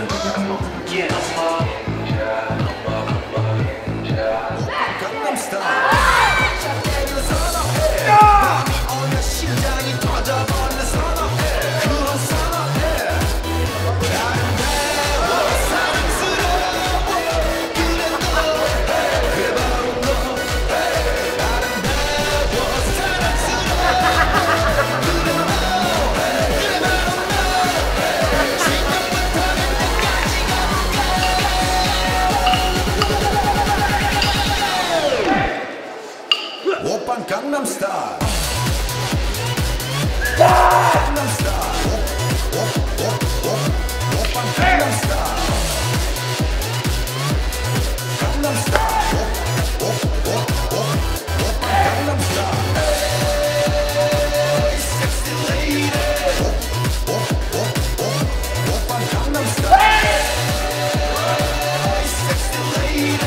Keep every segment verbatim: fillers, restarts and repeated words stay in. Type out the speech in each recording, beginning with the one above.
Gangnam Style. Gangnam Style. Oppan Gangnam Style. Gangnam Style. Oppan Gangnam Style. Hey, sexy lady. Oppan Gangnam Style. Hey, sexy lady.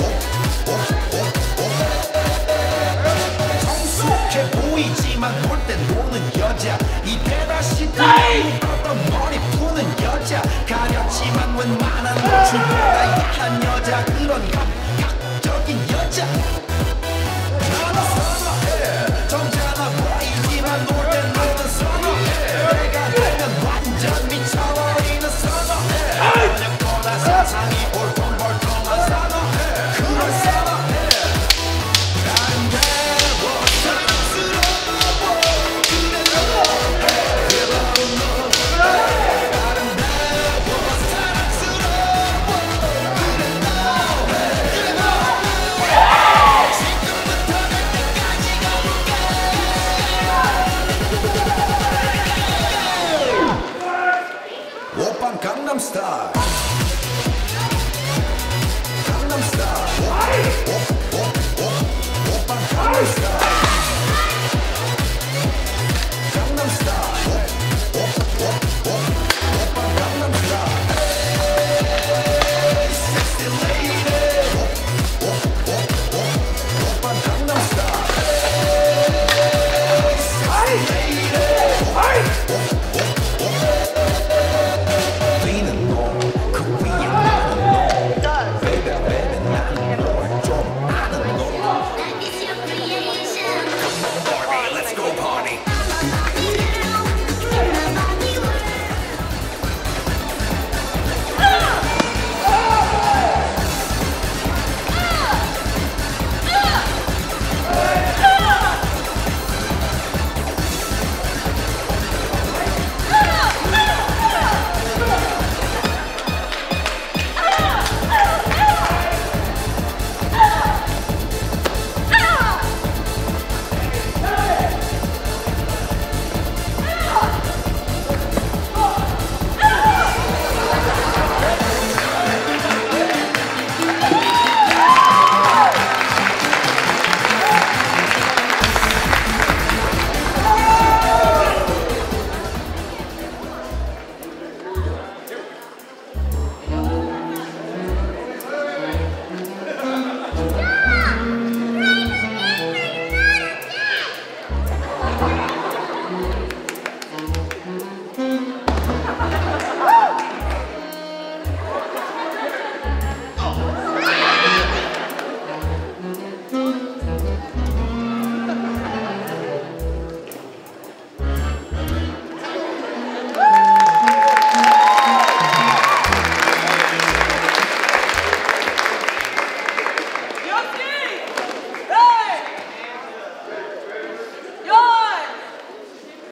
보이지만 놀 땐 노는 여자 이때다 싶으면 어떤 머리 푸는 여자 가렸지만 웬만한 노출보다 야한 여자 그런 감각적인 여자 나는 선호해 점잖아 보이지만 놀 땐 노는 선호해 내가 되면 완전 미쳐버리는 선호해 저녁보다 세상이 볼통볼통한 선호해 그런 선호해 Gangnam Style. Gangnam Style.